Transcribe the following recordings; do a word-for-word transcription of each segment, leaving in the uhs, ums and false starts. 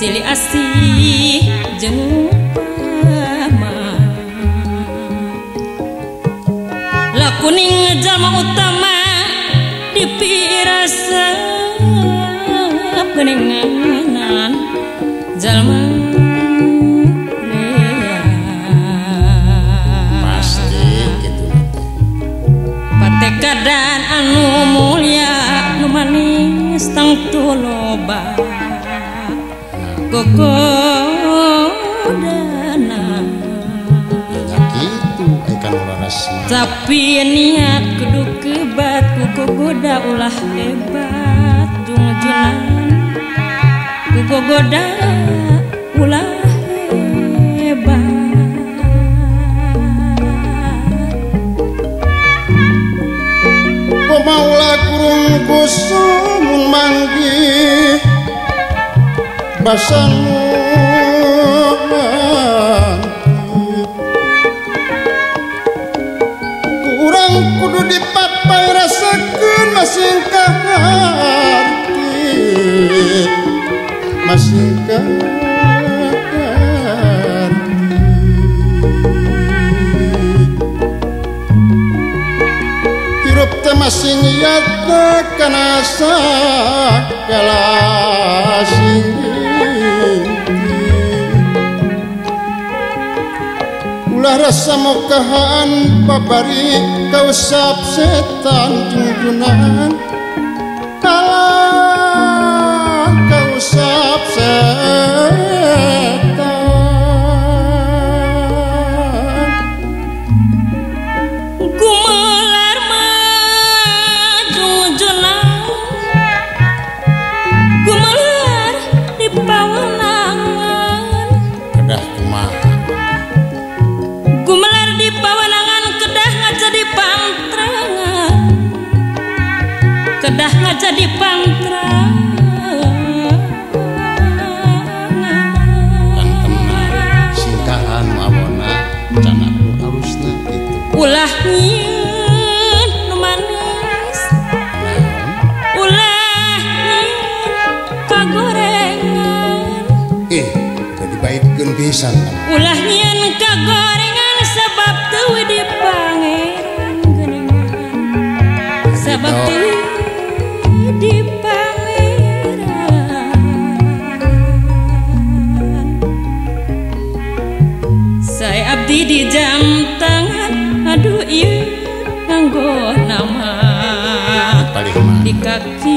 silih asih jeung upama lakuning jalma utama dipirasa peninganan jalma rea pasti gitu patekadan anu mulia nu manis tangtu loba gogodana gitu ikan ularas tapi niat kudu kebat ku gogoda ulah hebat jungjunan ku gogoda ulah hebat ko maula kurung kusumun manggih basanmu kurang kudu dipapai rasakeun masing kaharti masing kaharti hirup teh masing nyata kana sakala ulah rasa mokahan babari kausap setan junjunan kalah kausap setan gumelar mah junjunan gumelar di pawenangan kedah kumaha gumelar di pawenangan kedah ngaca di pantrangan kedah ngaca di pantrangan kan tenang singkahan awona cana nu halusna gitu ulah nyieun nu manis ulah nyieun kagorengan eh udah dibaikkeun pisan ulah nyieun kagorengan sabab teu di pangeran geuningan sabab teu di pangeran saya abdi di jam tangan aduh ieu nganggo nama paling mah di kaki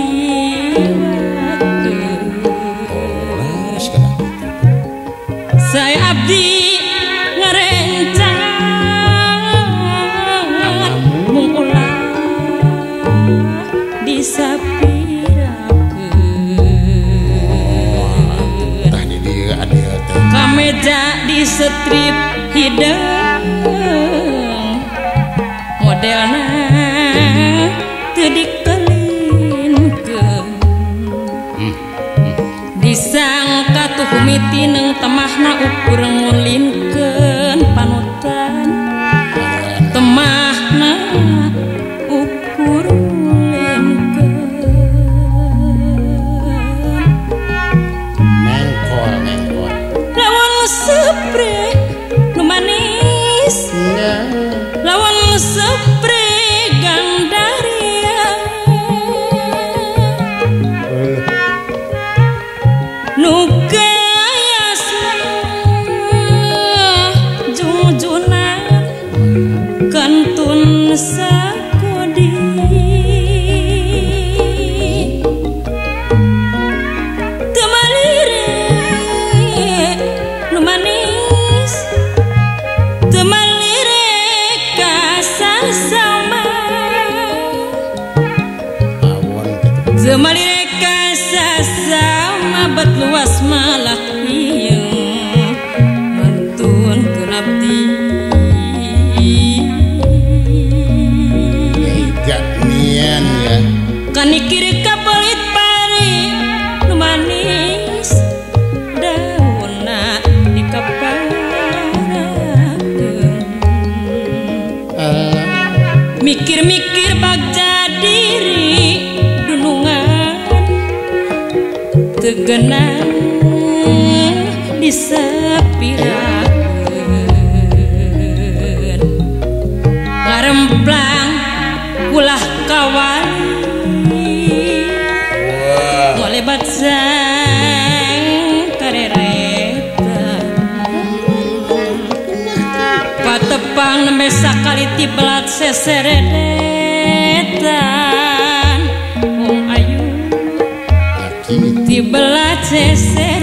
oles kana saya abdi ngarencangan mung ulah disapirakeun tah di dieu adil teh kameja di strip hideung modelna teu dikelinkeun disangka tuh mitineung temahna ukur ngulinkeun panutan temahna ukur ngulinkeun mengkol mengkol lawan sepre nu manis lawan sepre gandaria nu junjunan kantun sakodi temalire nu manis temalire kasasama awon gitu temalire kasasama bat luas malah ieu mantun kenabdi gak nian ya kanikiri kapelit pari nu manis daunna dikaparakeun mikir-mikir bagja diri dunungan tegenang disepirakeun ngaremplang ulah kawali ngolebat sang karereta patepang nembe sakali ti belat seseredetan wong ayu ti belat sese